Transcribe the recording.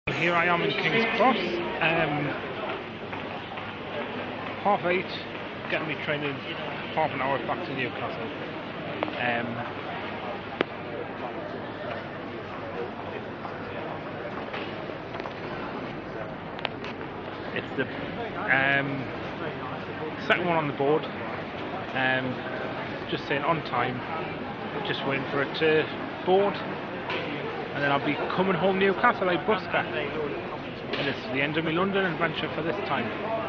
Here I am in King's Cross, 8:30, getting me training half an hour back to Newcastle. It's the second one on the board, just saying on time, just waiting for it to board, and then I'll be coming home Newcastle by Busker, and it's the end of my London adventure for this time.